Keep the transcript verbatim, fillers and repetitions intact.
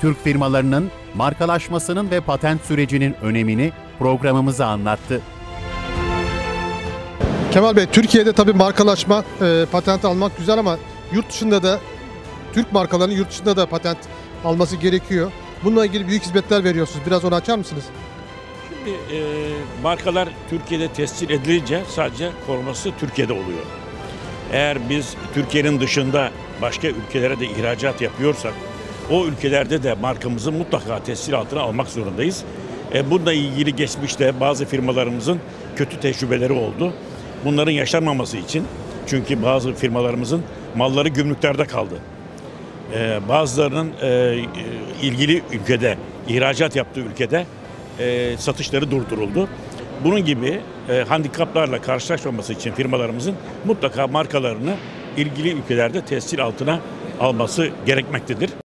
Türk firmalarının markalaşmasının ve patent sürecinin önemini programımıza anlattı. Kemal Bey, Türkiye'de tabii markalaşma, e, patent almak güzel ama yurt dışında da Türk markalarının yurt dışında da patent alması gerekiyor. Bununla ilgili büyük hizmetler veriyorsunuz. Biraz onu açar mısınız? Şimdi e, markalar Türkiye'de tescil edilince sadece koruması Türkiye'de oluyor. Eğer biz Türkiye'nin dışında başka ülkelere de ihracat yapıyorsak o ülkelerde de markamızı mutlaka tescil altına almak zorundayız. E, bununla ilgili geçmişte bazı firmalarımızın kötü tecrübeleri oldu. Bunların yaşanmaması için, çünkü bazı firmalarımızın malları gümrüklerde kaldı. Ee, bazılarının e, ilgili ülkede, ihracat yaptığı ülkede e, satışları durduruldu. Bunun gibi e, handikaplarla karşılaşmaması için firmalarımızın mutlaka markalarını ilgili ülkelerde tescil altına alması gerekmektedir.